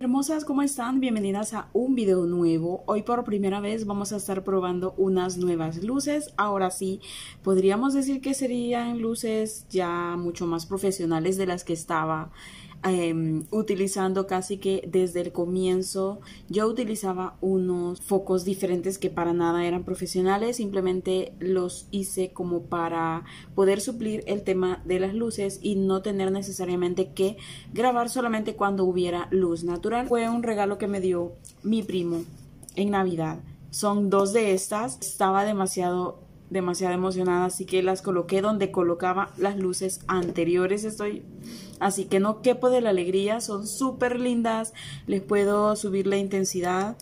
Hermosas, ¿cómo están? Bienvenidas a un video nuevo. Hoy por primera vez vamos a estar probando unas nuevas luces. Ahora sí, podríamos decir que serían luces ya mucho más profesionales de las que estaba utilizando casi que desde el comienzo. Yo utilizaba unos focos diferentes que para nada eran profesionales, simplemente los hice como para poder suplir el tema de las luces y no tener necesariamente que grabar solamente cuando hubiera luz natural. Fue un regalo que me dio mi primo en Navidad. Son dos de estas. Estaba demasiado emocionada, así que las coloqué donde colocaba las luces anteriores. Así que no quepo de la alegría. Son súper lindas. Les puedo subir la intensidad,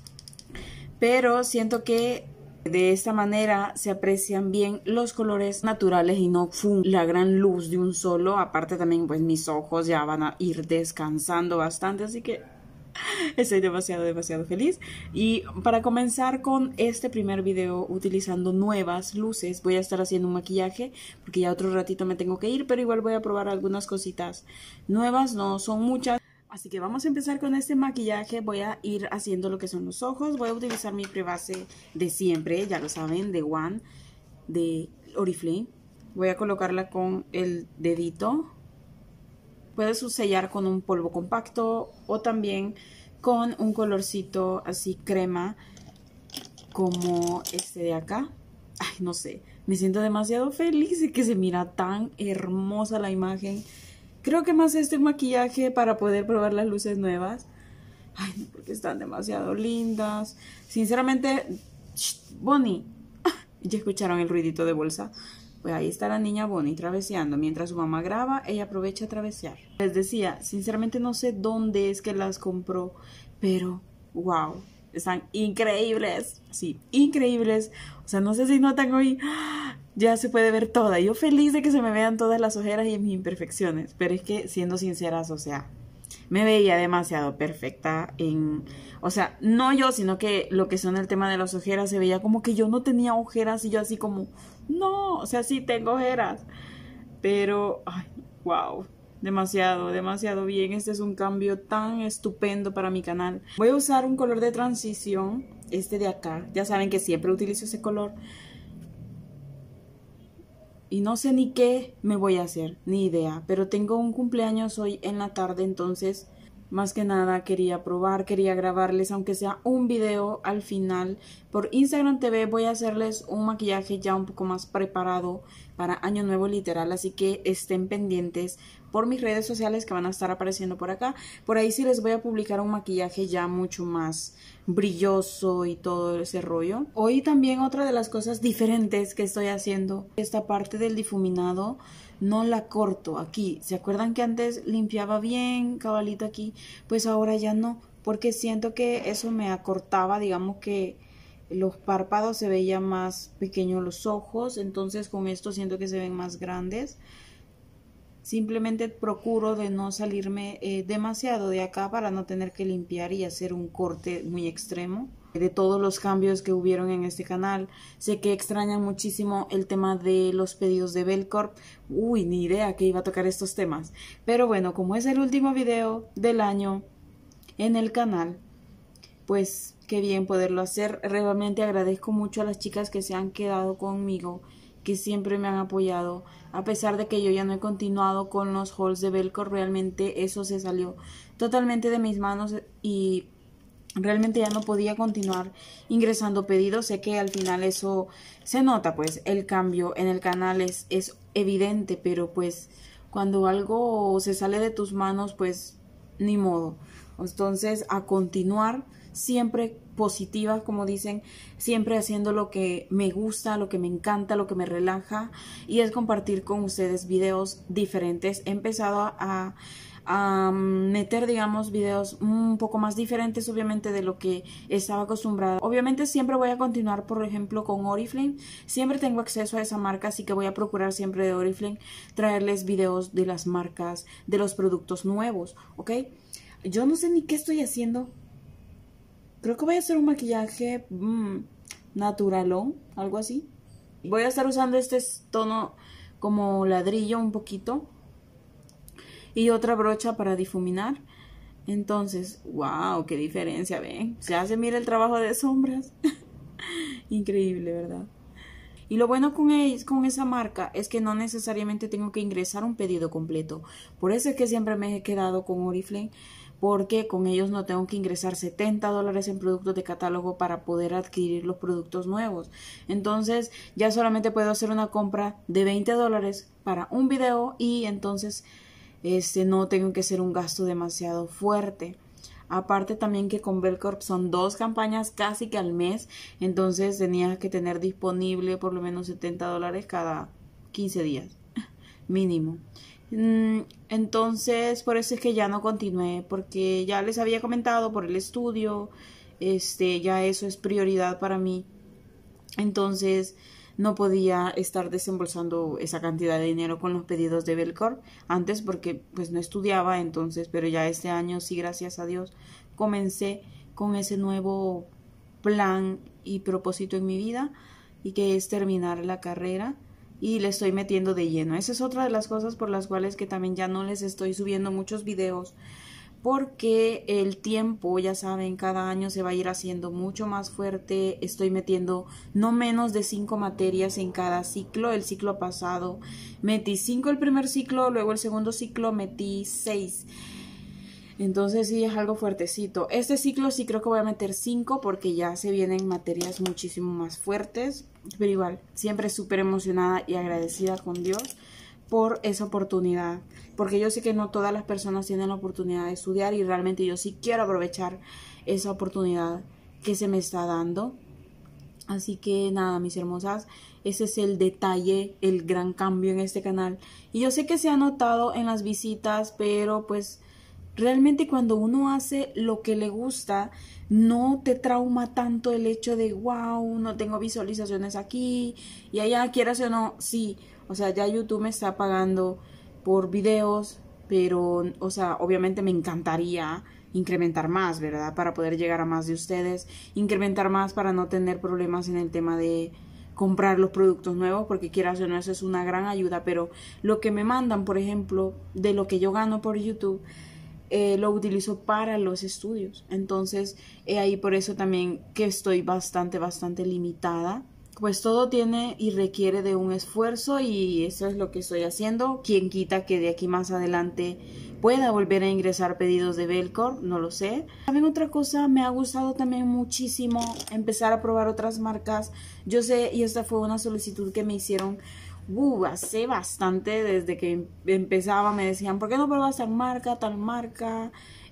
pero siento que de esta manera se aprecian bien los colores naturales y no la gran luz de un solo. Aparte también pues mis ojos ya van a ir descansando bastante, así que estoy demasiado feliz. Y para comenzar con este primer video utilizando nuevas luces, voy a estar haciendo un maquillaje porque ya otro ratito me tengo que ir, pero igual voy a probar algunas cositas nuevas, no son muchas. Así que vamos a empezar con este maquillaje. Voy a ir haciendo lo que son los ojos. Voy a utilizar mi prebase de siempre, ya lo saben, de One, de Oriflame. Voy a colocarla con el dedito. Puedes sellar con un polvo compacto o también con un colorcito así crema como este de acá. Ay, no sé, me siento demasiado feliz y que se mira tan hermosa la imagen. Creo que más este maquillaje para poder probar las luces nuevas. Ay, no, porque están demasiado lindas. Sinceramente, Bonnie, ya escucharon el ruidito de bolsa. Pues ahí está la niña Bonnie traveseando. Mientras su mamá graba, ella aprovecha a travesear. Les decía, sinceramente no sé dónde es que las compró, pero wow, están increíbles. Sí, increíbles. O sea, no sé si notan hoy, ya se puede ver toda. Yo feliz de que se me vean todas las ojeras y mis imperfecciones. Pero es que, siendo sinceras, o sea, me veía demasiado perfecta o sea, no yo, sino que lo que son el tema de las ojeras, se veía como que yo no tenía ojeras y yo así como, no, o sea, sí tengo ojeras, pero, ay, wow, demasiado bien. Este es un cambio tan estupendo para mi canal. Voy a usar un color de transición, este de acá, ya saben que siempre utilizo ese color. Y no sé ni qué me voy a hacer, ni idea, pero tengo un cumpleaños hoy en la tarde, entonces más que nada quería probar, quería grabarles aunque sea un video al final. Por Instagram TV voy a hacerles un maquillaje ya un poco más preparado para Año Nuevo literal, así que estén pendientes por mis redes sociales que van a estar apareciendo por acá. Por ahí sí les voy a publicar un maquillaje ya mucho más brilloso y todo ese rollo. Hoy también otra de las cosas diferentes que estoy haciendo, esta parte del difuminado no la corto aquí. ¿Se acuerdan que antes limpiaba bien cabalito aquí? Pues ahora ya no, porque siento que eso me acortaba, digamos que los párpados se veían más pequeños, los ojos, entonces con esto siento que se ven más grandes. Simplemente procuro de no salirme demasiado de acá para no tener que limpiar y hacer un corte muy extremo. De todos los cambios que hubieron en este canal, sé que extrañan muchísimo el tema de los pedidos de Belcorp. Uy, ni idea que iba a tocar estos temas. Pero bueno, como es el último video del año en el canal, pues qué bien poderlo hacer. Realmente agradezco mucho a las chicas que se han quedado conmigo, que siempre me han apoyado, a pesar de que yo ya no he continuado con los hauls de Belcorp. Realmente eso se salió totalmente de mis manos y realmente ya no podía continuar ingresando pedidos. Sé que al final eso se nota, pues el cambio en el canal es evidente, pero pues cuando algo se sale de tus manos, pues ni modo. Entonces a continuar siempre positiva, como dicen, siempre haciendo lo que me gusta, lo que me encanta, lo que me relaja, y es compartir con ustedes videos diferentes. He empezado a meter, digamos, videos un poco más diferentes, obviamente, de lo que estaba acostumbrada. Obviamente siempre voy a continuar, por ejemplo, con Oriflame. Siempre tengo acceso a esa marca, así que voy a procurar siempre de Oriflame traerles videos de las marcas, de los productos nuevos, ¿ok? Yo no sé ni qué estoy haciendo. Creo que voy a hacer un maquillaje naturalón, algo así. Voy a estar usando este tono como ladrillo un poquito y otra brocha para difuminar. Entonces, wow, qué diferencia, ven. Ya se mira el trabajo de sombras. Increíble, ¿verdad? Y lo bueno con esa marca es que no necesariamente tengo que ingresar un pedido completo. Por eso es que siempre me he quedado con Oriflame, porque con ellos no tengo que ingresar $70 en productos de catálogo para poder adquirir los productos nuevos. Entonces ya solamente puedo hacer una compra de $20 para un video y entonces no tengo que hacer un gasto demasiado fuerte. Aparte también que con Belcorp son 2 campañas casi que al mes, entonces tenía que tener disponible por lo menos $70 cada 15 días, mínimo. Entonces por eso es que ya no continué, porque ya les había comentado por el estudio, ya eso es prioridad para mí. Entonces no podía estar desembolsando esa cantidad de dinero con los pedidos de Belcorp antes porque pues no estudiaba, entonces, pero ya este año sí, gracias a Dios, comencé con ese nuevo plan y propósito en mi vida, y que es terminar la carrera, y le estoy metiendo de lleno. Esa es otra de las cosas por las cuales que también ya no les estoy subiendo muchos videos, porque el tiempo, ya saben, cada año se va a ir haciendo mucho más fuerte. Estoy metiendo no menos de 5 materias en cada ciclo. El ciclo pasado metí 5 el primer ciclo, luego el segundo ciclo metí 6. Entonces sí es algo fuertecito. Este ciclo sí creo que voy a meter 5 porque ya se vienen materias muchísimo más fuertes. Pero igual, siempre súper emocionada y agradecida con Dios por esa oportunidad, porque yo sé que no todas las personas tienen la oportunidad de estudiar, y realmente yo sí quiero aprovechar esa oportunidad que se me está dando. Así que nada, mis hermosas, ese es el detalle, el gran cambio en este canal. Y yo sé que se ha notado en las visitas, pero pues realmente cuando uno hace lo que le gusta, no te trauma tanto el hecho de wow, no tengo visualizaciones aquí y allá, quieras o no. Sí, o sea, ya YouTube me está pagando por videos, pero, o sea, obviamente me encantaría incrementar más, ¿verdad? Para poder llegar a más de ustedes, incrementar más para no tener problemas en el tema de comprar los productos nuevos, porque quieras o no, eso es una gran ayuda. Pero lo que me mandan, por ejemplo, de lo que yo gano por YouTube, lo utilizo para los estudios. Entonces, ahí por eso también que estoy bastante limitada. Pues todo tiene y requiere de un esfuerzo, y eso es lo que estoy haciendo. Quien quita que de aquí más adelante pueda volver a ingresar pedidos de Belcorp, no lo sé. También otra cosa, me ha gustado también muchísimo empezar a probar otras marcas. Yo sé, y esta fue una solicitud que me hicieron hace bastante, desde que empezaba me decían, ¿por qué no pruebas tal marca, tal marca?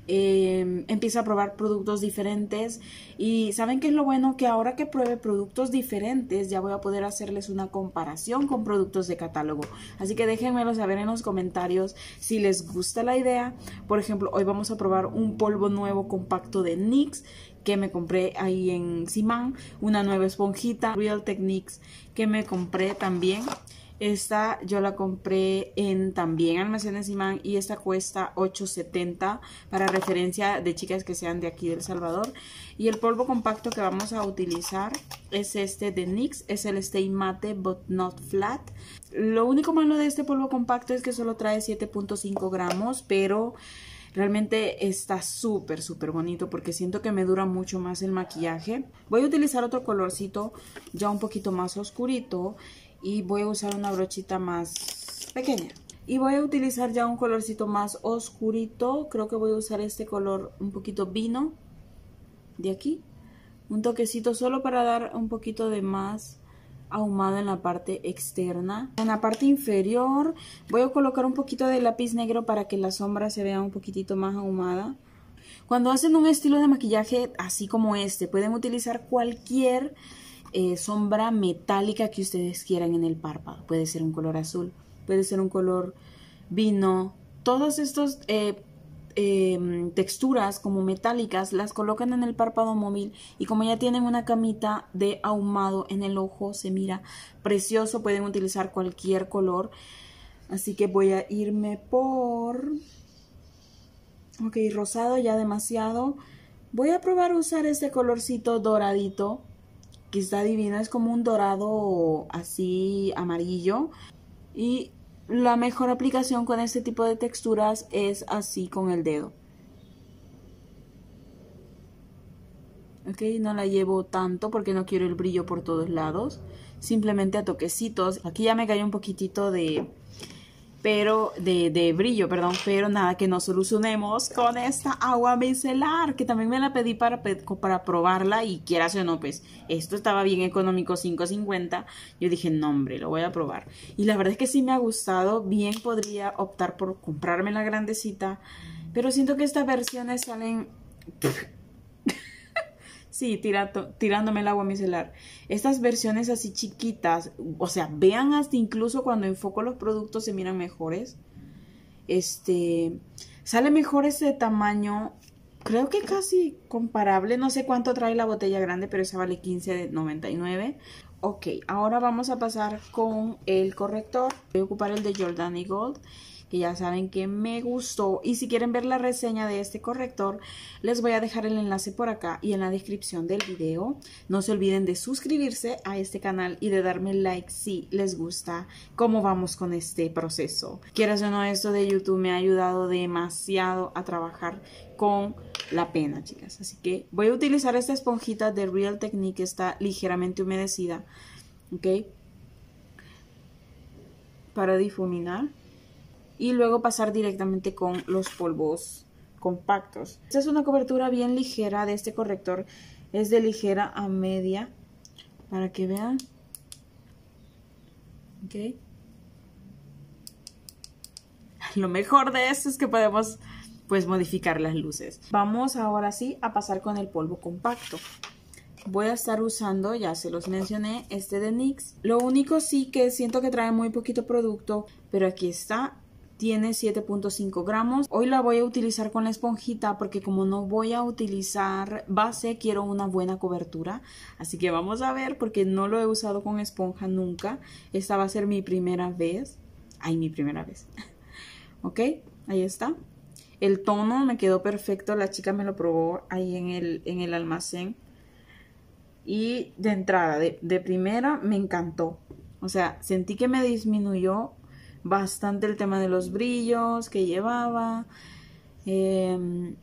Empieza a probar productos diferentes, y ¿saben qué es lo bueno? Que ahora que pruebe productos diferentes ya voy a poder hacerles una comparación con productos de catálogo. Así que déjenmelo saber en los comentarios si les gusta la idea. Por ejemplo, hoy vamos a probar un polvo nuevo compacto de NYX que me compré ahí en Simán, una nueva esponjita Real Techniques que me compré también. Esta yo la compré en también Almacenes Simán, y esta cuesta $8.70 para referencia de chicas que sean de aquí de El Salvador. Y el polvo compacto que vamos a utilizar es este de NYX, es el Stay Matte But Not Flat. Lo único malo de este polvo compacto es que solo trae 7.5 gramos, pero realmente está súper bonito porque siento que me dura mucho más el maquillaje. Voy a utilizar otro colorcito ya un poquito más oscurito, y voy a usar una brochita más pequeña. Y voy a utilizar ya un colorcito más oscurito. Creo que voy a usar este color un poquito vino de aquí. Un toquecito solo para dar un poquito de más ahumado en la parte externa. En la parte inferior voy a colocar un poquito de lápiz negro para que la sombra se vea un poquitito más ahumada. Cuando hacen un estilo de maquillaje así como este, pueden utilizar cualquier sombra metálica que ustedes quieran en el párpado. Puede ser un color azul, puede ser un color vino. Todos estos texturas como metálicas las colocan en el párpado móvil, y como ya tienen una camita de ahumado en el ojo, se mira precioso. Pueden utilizar cualquier color. Así que voy a irme por... ok, rosado ya demasiado. Voy a probar a usar este colorcito doradito, que está divino, es como un dorado así amarillo. Y la mejor aplicación con este tipo de texturas es así con el dedo. Ok, no la llevo tanto porque no quiero el brillo por todos lados. Simplemente a toquecitos. Aquí ya me cayó un poquitito de brillo, perdón, pero nada, que nos solucionemos con esta agua micelar, que también me la pedí para probarla y quieras o no, pues esto estaba bien económico, $5.50. Yo dije, no hombre, lo voy a probar. Y la verdad es que sí me ha gustado, bien podría optar por comprarme la grandecita, pero siento que estas versiones salen... Sí, tirándome el agua micelar. Estas versiones así chiquitas, o sea, vean hasta incluso cuando enfoco los productos se miran mejores. Sale mejor ese tamaño, creo que casi comparable. No sé cuánto trae la botella grande, pero esa vale $15.99. Ok, ahora vamos a pasar con el corrector. Voy a ocupar el de Jordani Gold, que ya saben que me gustó. Y si quieren ver la reseña de este corrector, les voy a dejar el enlace por acá y en la descripción del video. No se olviden de suscribirse a este canal y de darme like si les gusta cómo vamos con este proceso. Quieras o no, esto de YouTube me ha ayudado demasiado a trabajar con la pena, chicas. Así que voy a utilizar esta esponjita de Real Technique, está ligeramente humedecida, ¿ok? Para difuminar. Y luego pasar directamente con los polvos compactos. Esta es una cobertura bien ligera de este corrector. Es de ligera a media, para que vean. Ok. Lo mejor de esto es que podemos pues modificar las luces. Vamos ahora sí a pasar con el polvo compacto. Voy a estar usando, ya se los mencioné, este de NYX. Lo único sí que siento que trae muy poquito producto, pero aquí está. Tiene 7.5 gramos. Hoy la voy a utilizar con la esponjita porque como no voy a utilizar base, quiero una buena cobertura. Así que vamos a ver porque no lo he usado con esponja nunca. Esta va a ser mi primera vez. Ay, mi primera vez. Ok, ahí está. El tono me quedó perfecto. La chica me lo probó ahí en el almacén. Y de entrada, de primera, me encantó. O sea, sentí que me disminuyó bastante el tema de los brillos que llevaba. Y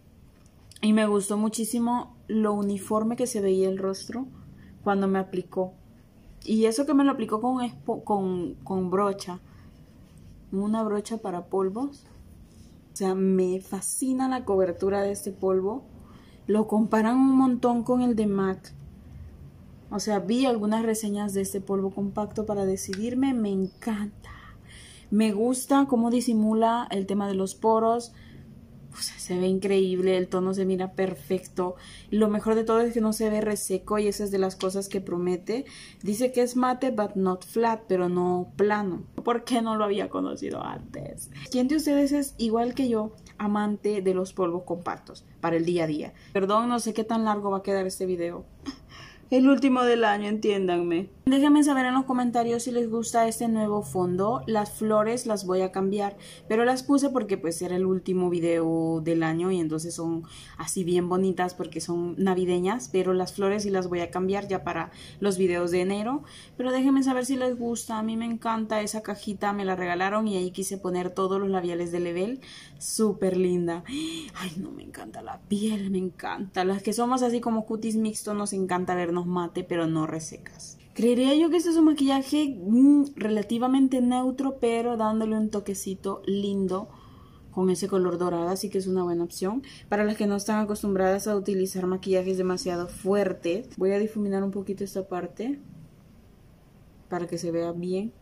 me gustó muchísimo lo uniforme que se veía el rostro cuando me aplicó. Y eso que me lo aplicó con brocha. Una brocha para polvos. O sea, me fascina la cobertura de este polvo. Lo comparan un montón con el de MAC. O sea, vi algunas reseñas de este polvo compacto para decidirme. Me encanta. Me gusta cómo disimula el tema de los poros. O sea, se ve increíble, el tono se mira perfecto. Lo mejor de todo es que no se ve reseco y esa es de las cosas que promete. Dice que es mate but not flat, pero no plano. ¿Por qué no lo había conocido antes? ¿Quién de ustedes es igual que yo, amante de los polvos compactos para el día a día? Perdón, no sé qué tan largo va a quedar este video. El último del año, entiéndanme. Déjenme saber en los comentarios si les gusta este nuevo fondo. Las flores las voy a cambiar, pero las puse porque pues era el último video del año y entonces son así bien bonitas porque son navideñas, pero las flores sí las voy a cambiar ya para los videos de enero. Pero déjenme saber si les gusta. A mí me encanta esa cajita, me la regalaron y ahí quise poner todos los labiales de Level. Súper linda. Ay, no, me encanta la piel, me encanta. Las que somos así como cutis mixto nos encanta vernos mate, pero no resecas. Creería yo que este es un maquillaje relativamente neutro, pero dándole un toquecito lindo con ese color dorado, así que es una buena opción. Para las que no están acostumbradas a utilizar maquillajes demasiado fuertes, voy a difuminar un poquito esta parte para que se vea bien.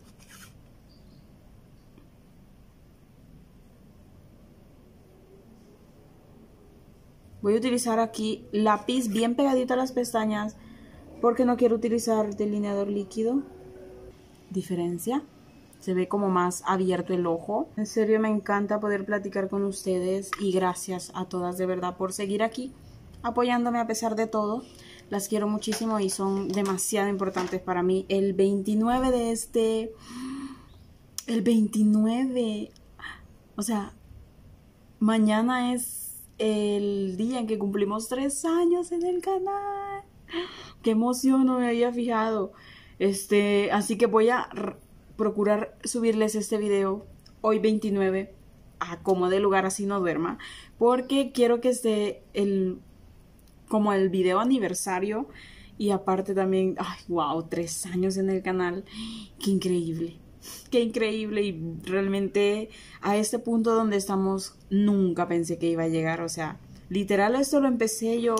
Voy a utilizar aquí lápiz bien pegadito a las pestañas porque no quiero utilizar delineador líquido. Diferencia. Se ve como más abierto el ojo. En serio me encanta poder platicar con ustedes y gracias a todas de verdad por seguir aquí apoyándome a pesar de todo. Las quiero muchísimo y son demasiado importantes para mí. El 29 de este... El 29... O sea, mañana es el día en que cumplimos 3 años en el canal. Qué emoción, no me había fijado. Así que voy a procurar subirles este video hoy 29 a como de lugar así no duerma, porque quiero que esté como el video aniversario. Y aparte también, ay, wow, 3 años en el canal. Qué increíble. Qué increíble. Y realmente a este punto donde estamos nunca pensé que iba a llegar. O sea, literal esto lo empecé yo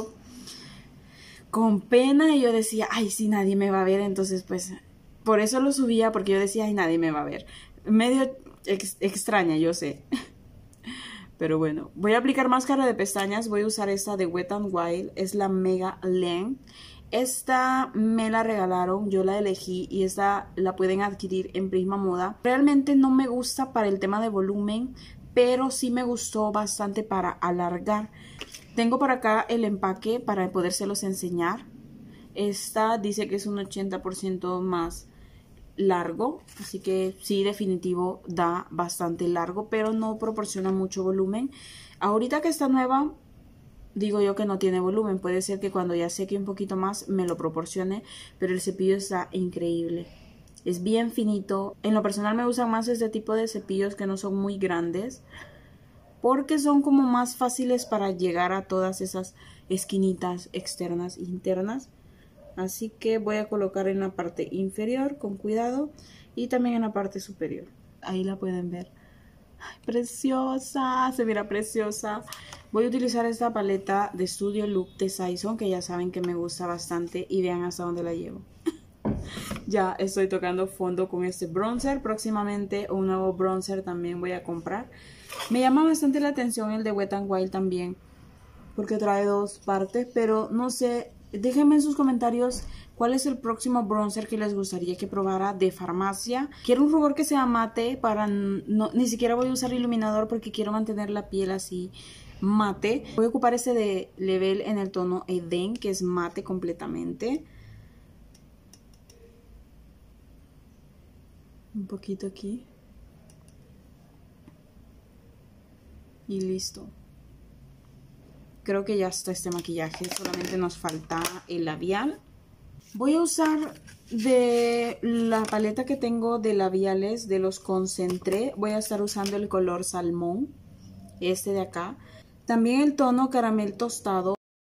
con pena y yo decía, ay, sí, nadie me va a ver. Entonces, pues, por eso lo subía, porque yo decía, ay, nadie me va a ver. Medio extraña, yo sé. Pero bueno, voy a aplicar máscara de pestañas. Voy a usar esta de Wet n Wild. Es la Mega Length. Esta me la regalaron, yo la elegí y esta la pueden adquirir en Prisma Moda. Realmente no me gusta para el tema de volumen, pero sí me gustó bastante para alargar. Tengo por acá el empaque para podérselos enseñar. Esta dice que es un 80% más largo, así que sí, definitivo da bastante largo, pero no proporciona mucho volumen. Ahorita que está nueva, digo yo que no tiene volumen. Puede ser que cuando ya seque un poquito más me lo proporcione, pero el cepillo está increíble. Es bien finito. En lo personal me gustan más este tipo de cepillos que no son muy grandes, porque son como más fáciles para llegar a todas esas esquinitas externas e internas. Así que voy a colocar en la parte inferior con cuidado y también en la parte superior. Ahí la pueden ver. Ay, preciosa, se mira preciosa. Voy a utilizar esta paleta de Studio Look de Saison, que ya saben que me gusta bastante, y vean hasta dónde la llevo. Ya estoy tocando fondo con este bronzer. Próximamente un nuevo bronzer también voy a comprar. Me llama bastante la atención el de Wet n Wild también, porque trae dos partes, pero no sé, déjenme en sus comentarios cuál es el próximo bronzer que les gustaría que probara de farmacia. Quiero un rubor que sea mate, para ni siquiera voy a usar iluminador porque quiero mantener la piel así mate. Voy a ocupar ese de Level en el tono Eden, que es mate completamente. Un poquito aquí. Y listo. Creo que ya está este maquillaje, solamente nos falta el labial. Voy a usar de la paleta que tengo de labiales, de los Concentré. Voy a estar usando el color salmón, este de acá. También el tono caramel tostado.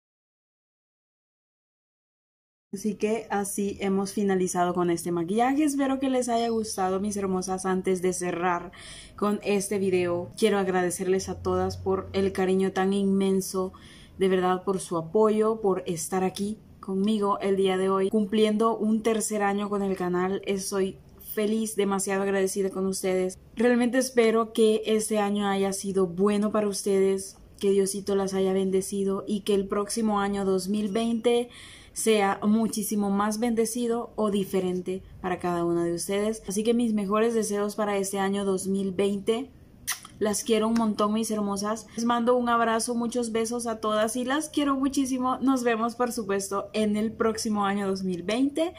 Así que así hemos finalizado con este maquillaje. Espero que les haya gustado, mis hermosas. Antes de cerrar con este video, quiero agradecerles a todas por el cariño tan inmenso, de verdad, por su apoyo, por estar aquí conmigo el día de hoy, cumpliendo un tercer año con el canal. Estoy feliz, demasiado agradecida con ustedes. Realmente espero que este año haya sido bueno para ustedes, que Diosito las haya bendecido y que el próximo año 2020 sea muchísimo más bendecido o diferente para cada una de ustedes. Así que mis mejores deseos para este año 2020. Las quiero un montón, mis hermosas. Les mando un abrazo, muchos besos a todas y las quiero muchísimo. Nos vemos, por supuesto, en el próximo año 2020.